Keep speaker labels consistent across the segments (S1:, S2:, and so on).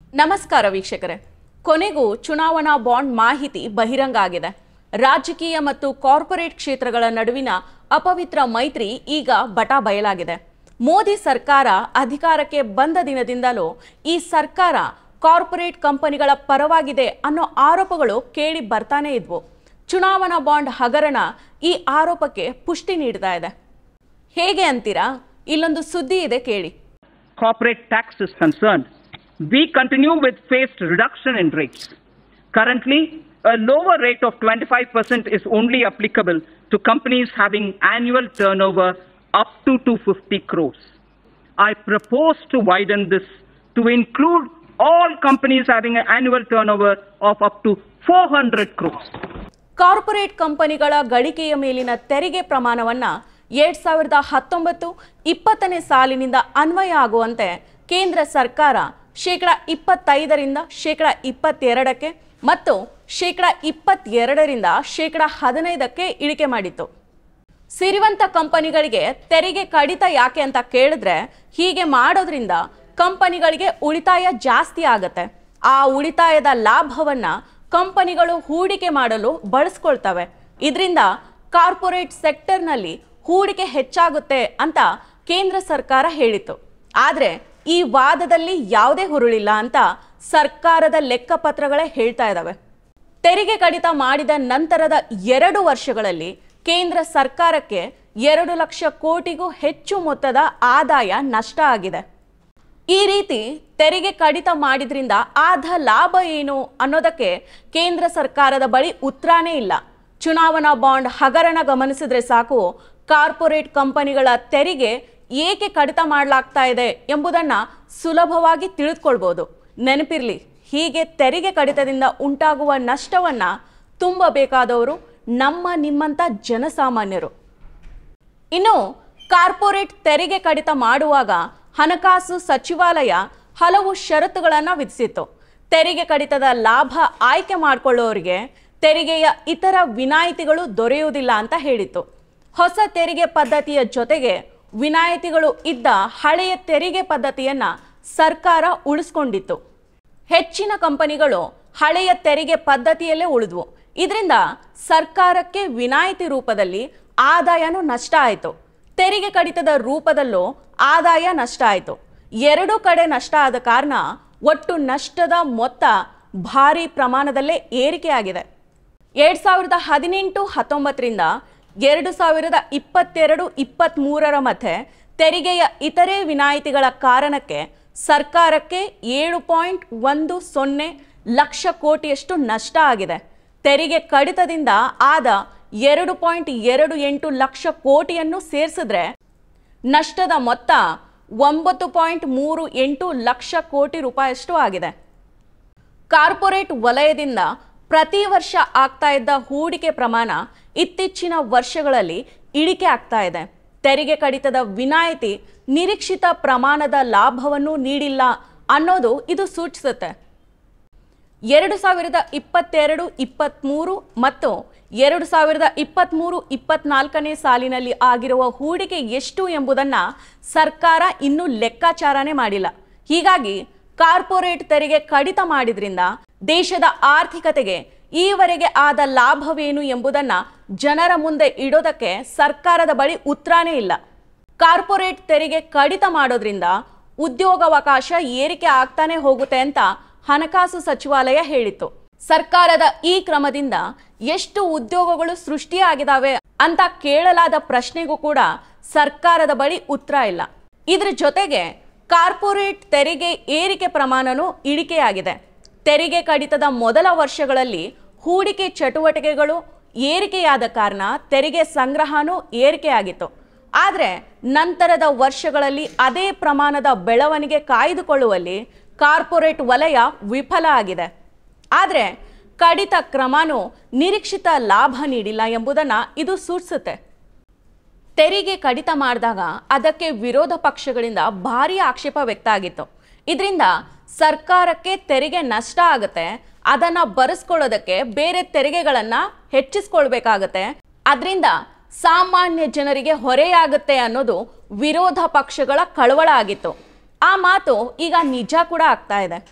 S1: ನಮಸ್ಕಾರ ವೀಕ್ಷಕರೇ. ಕೊನೆಗೂ ಚುನಾವಣಾ ಬಾಂಡ್ ಮಾಹಿತಿ ಬಹಿರಂಗ ಆಗಿದೆ. ರಾಜಕೀಯ ಮತ್ತು ಕಾರ್ಪೊರೇಟ್ ಕ್ಷೇತ್ರಗಳ ನಡುವಿನ ಅಪವಿತ್ರ ಮೈತ್ರಿ ಈಗ ಬಟಾ ಬಯಲಾಗಿದೆ. ಮೋದಿ ಸರ್ಕಾರ ಅಧಿಕಾರಕ್ಕೆ ಬಂದ ದಿನದಿಂದಲೂ ಈ ಸರ್ಕಾರ ಕಾರ್ಪೊರೇಟ್ ಕಂಪನಿಗಳ ಪರವಾಗಿದೆ ಅನ್ನೋ ಆರೋಪಗಳು ಕೇಳಿ ಬರ್ತಾನೆ ಇದ್ವು. ಚುನಾವಣಾ ಬಾಂಡ್ ಹಗರಣ ಈ ಆರೋಪಕ್ಕೆ ಪುಷ್ಟಿ ನೀಡ್ತಾ ಇದೆ. ಹೇಗೆ ಅಂತೀರಾ? ಇಲ್ಲೊಂದು ಸುದ್ದಿ ಇದೆ ಕೇಳಿ.
S2: Corporate tax is concerned, we continue with phased reduction in rates. Currently, a lower rate of 25% is only applicable to companies having annual turnover up to 250 crores. I propose to widen this to include all companies having an annual turnover of up to 400 crores.
S1: Corporate ಕಂಪನಿಗಳ ಗಳಿಕೆಯ ಮೇಲಿನ ತೆರಿಗೆ ಪ್ರಮಾಣವನ್ನ 2019-20 ಸಾಲಿನಿಂದ ಅನ್ವಯ ಆಗುವಂತೆ ಕೇಂದ್ರ ಸರ್ಕಾರ %25ರಿಂದ %22ಕ್ಕೆ ಮತ್ತು %22ರಿಂದ %15ಕ್ಕೆ ಇಳಿಕೆ ಮಾಡಿತ್ತು. ಸಿರಿವಂತ ಕಂಪನಿಗಳಿಗೆ ತೆರಿಗೆ ಕಡಿತ ಯಾಕೆ ಅಂತ ಕೇಳಿದ್ರೆ, ಹೀಗೆ ಮಾಡೋದ್ರಿಂದ ಕಂಪನಿಗಳಿಗೆ ಉಳಿತಾಯ ಜಾಸ್ತಿ ಆಗತ್ತೆ. ಆ ಉಳಿತಾಯದ ಲಾಭವನ್ನ ಕಂಪನಿಗಳು ಹೂಡಿಕೆ ಮಾಡಲು ಬಳಸ್ಕೊಳ್ತವೆ. ಇದರಿಂದ ಕಾರ್ಪೊರೇಟ್ ಸೆಕ್ಟರ್ನಲ್ಲಿ ಹೂಡಿಕೆ ಹೆಚ್ಚಾಗುತ್ತೆ ಅಂತ ಕೇಂದ್ರ ಸರ್ಕಾರ ಹೇಳಿತು. ಆದರೆ ಈ ವಾದದಲ್ಲಿ ಯಾವುದೇ ಹುರುಳಿಲ್ಲ ಅಂತ ಸರ್ಕಾರದ ಲೆಕ್ಕಪತ್ರಗಳೇ ಹೇಳ್ತಾ ಇದ್ದಾವೆ. ತೆರಿಗೆ ಕಡಿತ ಮಾಡಿದ ನಂತರದ 2 ವರ್ಷಗಳಲ್ಲಿ ಕೇಂದ್ರ ಸರ್ಕಾರಕ್ಕೆ 2 ಲಕ್ಷ ಕೋಟಿಗೂ ಹೆಚ್ಚು ಮೊತ್ತದ ಆದಾಯ ನಷ್ಟ ಆಗಿದೆ. ಈ ರೀತಿ ತೆರಿಗೆ ಕಡಿತ ಮಾಡಿದ್ರಿಂದ ಆದ ಲಾಭ ಏನು ಅನ್ನೋದಕ್ಕೆ ಕೇಂದ್ರ ಸರ್ಕಾರದ ಬಳಿ ಉತ್ತರನೇ ಇಲ್ಲ. ಚುನಾವಣಾ ಬಾಂಡ್ ಹಗರಣ ಗಮನಿಸಿದ್ರೆ ಸಾಕು, ಕಾರ್ಪೊರೇಟ್ ಕಂಪನಿಗಳ ತೆರಿಗೆ ಏಕೆ ಕಡಿತ ಮಾಡಲಾಗ್ತಾ ಇದೆ ಎಂಬುದನ್ನ ಸುಲಭವಾಗಿ ತಿಳಿದುಕೊಳ್ಬಹುದು. ನೆನಪಿರ್ಲಿ, ಹೀಗೆ ತೆರಿಗೆ ಕಡಿತದಿಂದ ಉಂಟಾಗುವ ನಷ್ಟವನ್ನ ತುಂಬಬೇಕಾದವರು ನಿಮ್ಮಂತ ಜನಸಾಮಾನ್ಯರು. ಇನ್ನು ಕಾರ್ಪೊರೇಟ್ ತೆರಿಗೆ ಕಡಿತ ಮಾಡುವಾಗ ಹಣಕಾಸು ಸಚಿವಾಲಯ ಹಲವು ಷರತ್ತುಗಳನ್ನು ವಿಧಿಸಿತ್ತು. ತೆರಿಗೆ ಕಡಿತದ ಲಾಭ ಆಯ್ಕೆ ಮಾಡಿಕೊಳ್ಳೋರಿಗೆ ತೆರಿಗೆಯ ಇತರ ವಿನಾಯಿತಿಗಳು ದೊರೆಯುವುದಿಲ್ಲ ಅಂತ ಹೇಳಿತ್ತು. ಹೊಸ ತೆರಿಗೆ ಪದ್ಧತಿಯ ಜೊತೆಗೆ ವಿನಾಯಿತಿಗಳು ಇದ್ದ ಹಳೆಯ ತೆರಿಗೆ ಪದ್ಧತಿಯನ್ನ ಸರ್ಕಾರ ಉಳಿಸ್ಕೊಂಡಿತ್ತು. ಹೆಚ್ಚಿನ ಕಂಪನಿಗಳು ಹಳೆಯ ತೆರಿಗೆ ಪದ್ಧತಿಯಲ್ಲೇ ಉಳಿದ್ವು. ಇದರಿಂದ ಸರ್ಕಾರಕ್ಕೆ ವಿನಾಯಿತಿ ರೂಪದಲ್ಲಿ ಆದಾಯನೂ ನಷ್ಟ ಆಯಿತು, ತೆರಿಗೆ ಕಡಿತದ ರೂಪದಲ್ಲೂ ಆದಾಯ ನಷ್ಟ ಆಯಿತು. ಎರಡೂ ಕಡೆ ನಷ್ಟ ಆದ ಕಾರಣ ಒಟ್ಟು ನಷ್ಟದ ಮೊತ್ತ ಭಾರಿ ಪ್ರಮಾಣದಲ್ಲೇ ಏರಿಕೆಯಾಗಿದೆ. 2018-19ರಿಂದ 2022-23 ಮಧ್ಯೆ ತೆರಿಗೆಯ ಇತರೆ ವಿನಾಯಿತಿಗಳ ಕಾರಣಕ್ಕೆ ಸರ್ಕಾರಕ್ಕೆ 7.10 ಲಕ್ಷ ಕೋಟಿಯಷ್ಟು ನಷ್ಟ ಆಗಿದೆ. ತೆರಿಗೆ ಕಡಿತದಿಂದ ಆದ 2.28 ಲಕ್ಷ ಕೋಟಿಯನ್ನು ಸೇರಿಸಿದ್ರೆ ನಷ್ಟದ ಮೊತ್ತ 9.38 ಲಕ್ಷ ಕೋಟಿ ರೂಪಾಯಿಯಷ್ಟು ಆಗಿದೆ. ಕಾರ್ಪೊರೇಟ್ ವಲಯದಿಂದ ಪ್ರತಿ ವರ್ಷ ಆಗ್ತಾ ಇದ್ದ ಹೂಡಿಕೆ ಪ್ರಮಾಣ ಇತ್ತೀಚಿನ ವರ್ಷಗಳಲ್ಲಿ ಇಳಿಕೆ ಆಗ್ತಾ ಇದೆ. ತೆರಿಗೆ ಕಡಿತದ ವಿನಾಯಿತಿ ನಿರೀಕ್ಷಿತ ಪ್ರಮಾಣದ ಲಾಭವನ್ನು ನೀಡಿಲ್ಲ ಅನ್ನೋದು ಇದು ಸೂಚಿಸುತ್ತೆ. 2022-23 ಮತ್ತು 2023-24 ಸಾಲಿನಲ್ಲಿ ಆಗಿರುವ ಹೂಡಿಕೆ ಎಷ್ಟು ಎಂಬುದನ್ನು ಸರ್ಕಾರ ಇನ್ನೂ ಲೆಕ್ಕಾಚಾರನೇ ಮಾಡಿಲ್ಲ. ಹೀಗಾಗಿ ಕಾರ್ಪೊರೇಟ್ ತೆರಿಗೆ ಕಡಿತ ಮಾಡಿದ್ರಿಂದ ದೇಶದ ಆರ್ಥಿಕತೆಗೆ ಈವರೆಗೆ ಆದ ಲಾಭವೇನು ಎಂಬುದನ್ನು ಜನರ ಮುಂದೆ ಇಡೋದಕ್ಕೆ ಸರ್ಕಾರದ ಬಳಿ ಉತ್ತರನೇ ಇಲ್ಲ. ಕಾರ್ಪೊರೇಟ್ ತೆರಿಗೆ ಕಡಿತ ಮಾಡೋದ್ರಿಂದ ಉದ್ಯೋಗಾವಕಾಶ ಏರಿಕೆ ಆಗ್ತಾನೆ ಹೋಗುತ್ತೆ ಅಂತ ಹಣಕಾಸು ಸಚಿವಾಲಯ ಹೇಳಿತ್ತು. ಸರ್ಕಾರದ ಈ ಕ್ರಮದಿಂದ ಎಷ್ಟು ಉದ್ಯೋಗಗಳು ಸೃಷ್ಟಿಯಾಗಿದ್ದಾವೆ ಅಂತ ಕೇಳಲಾದ ಪ್ರಶ್ನೆಗೂ ಕೂಡ ಸರ್ಕಾರದ ಬಳಿ ಉತ್ತರ ಇಲ್ಲ. ಇದ್ರ ಜೊತೆಗೆ ಕಾರ್ಪೊರೇಟ್ ತೆರಿಗೆ ಏರಿಕೆ ಪ್ರಮಾಣನೂ ಇಳಿಕೆಯಾಗಿದೆ. ತೆರಿಗೆ ಕಡಿತದ ಮೊದಲ ವರ್ಷಗಳಲ್ಲಿ ಹೂಡಿಕೆ ಚಟುವಟಿಕೆಗಳು ಏರಿಕೆಯಾದ ಕಾರಣ ತೆರಿಗೆ ಸಂಗ್ರಹನೂ ಏರಿಕೆಯಾಗಿತ್ತು. ಆದರೆ ನಂತರದ ವರ್ಷಗಳಲ್ಲಿ ಅದೇ ಪ್ರಮಾಣದ ಬೆಳವಣಿಗೆ ಕಾಯ್ದುಕೊಳ್ಳುವಲ್ಲಿ ಕಾರ್ಪೊರೇಟ್ ವಲಯ ವಿಫಲ ಆಗಿದೆ. ಆದರೆ ಕಡಿತ ಕ್ರಮನೂ ನಿರೀಕ್ಷಿತ ಲಾಭ ನೀಡಿಲ್ಲ ಎಂಬುದನ್ನು ಇದು ಸೂಚಿಸುತ್ತೆ. ತೆರಿಗೆ ಕಡಿತ ಮಾಡಿದಾಗ ಅದಕ್ಕೆ ವಿರೋಧ ಪಕ್ಷಗಳಿಂದ ಭಾರೀ ಆಕ್ಷೇಪ ವ್ಯಕ್ತ ಆಗಿತ್ತು. ಇದರಿಂದ ಸರ್ಕಾರಕ್ಕೆ ತೆರಿಗೆ ನಷ್ಟ ಆಗುತ್ತೆ, ಅದನ್ನು ಬರೆಸ್ಕೊಳ್ಳೋದಕ್ಕೆ ಬೇರೆ ತೆರಿಗೆಗಳನ್ನು ಹೆಚ್ಚಿಸ್ಕೊಳ್ಬೇಕಾಗತ್ತೆ, ಅದರಿಂದ ಸಾಮಾನ್ಯ ಜನರಿಗೆ ಹೊರೆಯಾಗುತ್ತೆ ಅನ್ನೋದು ವಿರೋಧ ಪಕ್ಷಗಳ ಕಳವಳ ಆಗಿತ್ತು. ಆ ಮಾತು ಈಗ ನಿಜ ಕೂಡ ಆಗ್ತಾ ಇದೆ.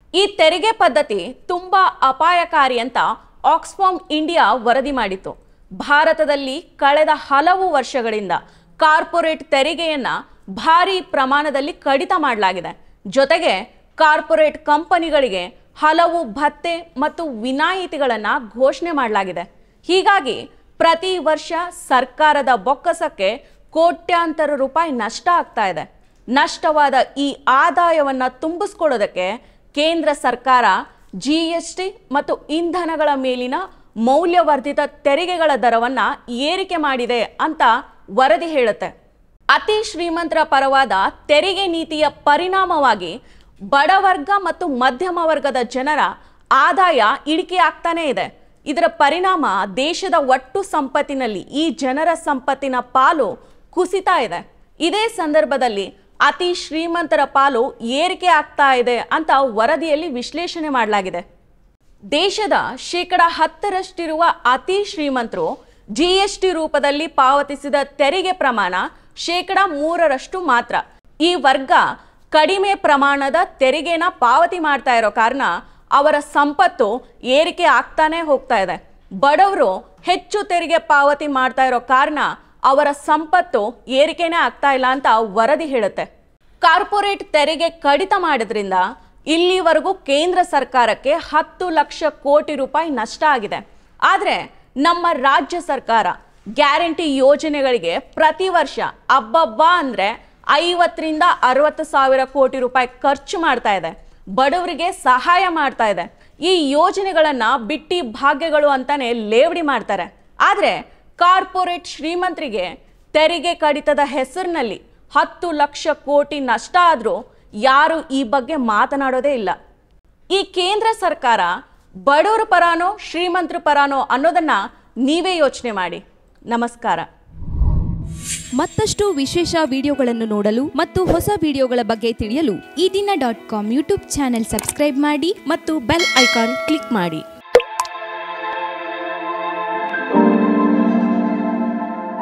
S1: ಈ ತೆರಿಗೆ ಪದ್ಧತಿ ತುಂಬಾ ಅಪಾಯಕಾರಿ ಅಂತ ಆಕ್ಸ್ಫಾರ್ಮ್ ಇಂಡಿಯಾ ವರದಿ ಮಾಡಿತು. ಭಾರತದಲ್ಲಿ ಕಳೆದ ಹಲವು ವರ್ಷಗಳಿಂದ ಕಾರ್ಪೊರೇಟ್ ತೆರಿಗೆಯನ್ನ ಭಾರಿ ಪ್ರಮಾಣದಲ್ಲಿ ಕಡಿತ ಮಾಡಲಾಗಿದೆ. ಜೊತೆಗೆ ಕಾರ್ಪೊರೇಟ್ ಕಂಪನಿಗಳಿಗೆ ಹಲವು ಭತ್ಯೆ ಮತ್ತು ವಿನಾಯಿತಿಗಳನ್ನು ಘೋಷಣೆ ಮಾಡಲಾಗಿದೆ. ಹೀಗಾಗಿ ಪ್ರತಿ ವರ್ಷ ಸರ್ಕಾರದ ಬೊಕ್ಕಸಕ್ಕೆ ಕೋಟ್ಯಾಂತರ ರೂಪಾಯಿ ನಷ್ಟ ಆಗ್ತಾ ಇದೆ. ನಷ್ಟವಾದ ಈ ಆದಾಯವನ್ನು ತುಂಬಿಸ್ಕೊಳ್ಳೋದಕ್ಕೆ ಕೇಂದ್ರ ಸರ್ಕಾರ GST ಮತ್ತು ಇಂಧನಗಳ ಮೇಲಿನ ಮೌಲ್ಯವರ್ಧಿತ ತೆರಿಗೆಗಳ ದರವನ್ನು ಏರಿಕೆ ಮಾಡಿದೆ ಅಂತ ವರದಿ ಹೇಳುತ್ತೆ. ಅತಿ ಶ್ರೀಮಂತರ ಪರವಾದ ತೆರಿಗೆ ನೀತಿಯ ಪರಿಣಾಮವಾಗಿ ಬಡವರ್ಗ ಮತ್ತು ಮಧ್ಯಮ ವರ್ಗದ ಜನರ ಆದಾಯ ಇಳಿಕೆ ಆಗ್ತಾನೇ ಇದೆ. ಇದರ ಪರಿಣಾಮ ದೇಶದ ಒಟ್ಟು ಸಂಪತ್ತಿನಲ್ಲಿ ಈ ಜನರ ಸಂಪತ್ತಿನ ಪಾಲು ಕುಸಿತಾ ಇದೆ. ಇದೇ ಸಂದರ್ಭದಲ್ಲಿ ಅತಿ ಶ್ರೀಮಂತರ ಪಾಲು ಏರಿಕೆ ಆಗ್ತಾ ಇದೆ ಅಂತ ವರದಿಯಲ್ಲಿ ವಿಶ್ಲೇಷಣೆ ಮಾಡಲಾಗಿದೆ. ದೇಶದ 10% ಅತಿ ಶ್ರೀಮಂತರು GST ರೂಪದಲ್ಲಿ ಪಾವತಿಸಿದ ತೆರಿಗೆ ಪ್ರಮಾಣ 3% ಮಾತ್ರ. ಈ ವರ್ಗ ಕಡಿಮೆ ಪ್ರಮಾಣದ ತೆರಿಗೆನ ಪಾವತಿ ಮಾಡ್ತಾ ಇರೋ ಕಾರಣ ಅವರ ಸಂಪತ್ತು ಏರಿಕೆ ಆಗ್ತಾನೆ ಹೋಗ್ತಾ ಇದೆ. ಬಡವರು ಹೆಚ್ಚು ತೆರಿಗೆ ಪಾವತಿ ಮಾಡ್ತಾ ಇರೋ ಕಾರಣ ಅವರ ಸಂಪತ್ತು ಏರಿಕೆನೇ ಆಗ್ತಾ ಇಲ್ಲ ಅಂತ ವರದಿ ಹೇಳುತ್ತೆ. ಕಾರ್ಪೊರೇಟ್ ತೆರಿಗೆ ಕಡಿತ ಮಾಡೋದ್ರಿಂದ ಇಲ್ಲಿವರೆಗೂ ಕೇಂದ್ರ ಸರ್ಕಾರಕ್ಕೆ 10 ಲಕ್ಷ ಕೋಟಿ ರೂಪಾಯಿ ನಷ್ಟ ಆಗಿದೆ. ಆದರೆ ನಮ್ಮ ರಾಜ್ಯ ಸರ್ಕಾರ ಗ್ಯಾರಂಟಿ ಯೋಜನೆಗಳಿಗೆ ಪ್ರತಿ ವರ್ಷ ಅಬ್ಬಬ್ಬಾ ಅಂದರೆ 50ರಿಂದ 60 ಸಾವಿರ ಕೋಟಿ ರೂಪಾಯಿ ಖರ್ಚು ಮಾಡ್ತಾ ಇದೆ. ಬಡವರಿಗೆ ಸಹಾಯ ಮಾಡ್ತಾ ಇದೆ. ಈ ಯೋಜನೆಗಳನ್ನು ಬಿಟ್ಟಿ ಭಾಗ್ಯಗಳು ಅಂತಾನೆ ಲೇವಡಿ ಮಾಡ್ತಾರೆ. ಆದರೆ ಕಾರ್ಪೊರೇಟ್ ಶ್ರೀಮಂತರಿಗೆ ತೆರಿಗೆ ಕಡಿತದ ಹೆಸರಿನಲ್ಲಿ 10 ಲಕ್ಷ ಕೋಟಿ ನಷ್ಟ ಆದರೂ ಯಾರು ಈ ಬಗ್ಗೆ ಮಾತನಾಡೋದೇ ಇಲ್ಲ. ಈ ಕೇಂದ್ರ ಸರ್ಕಾರ ಬಡವರ ಪರಾನೋ ಶ್ರೀಮಂತರ ಪರಾನೋ ಅನ್ನೋದನ್ನ ನೀವೇ ಯೋಚನೆ ಮಾಡಿ. ನಮಸ್ಕಾರ.
S3: ಮತ್ತಷ್ಟು ವಿಶೇಷ ವಿಡಿಯೋಗಳನ್ನು ನೋಡಲು ಮತ್ತು ಹೊಸ ವಿಡಿಯೋಗಳ ಬಗ್ಗೆ ತಿಳಿಯಲು
S4: eDina.com ಯೂಟ್ಯೂಬ್ ಚಾನೆಲ್ ಸಬ್ಸ್ಕ್ರೈಬ್ ಮಾಡಿ
S3: ಮತ್ತು ಬೆಲ್ ಐಕಾನ್ ಕ್ಲಿಕ್ ಮಾಡಿ.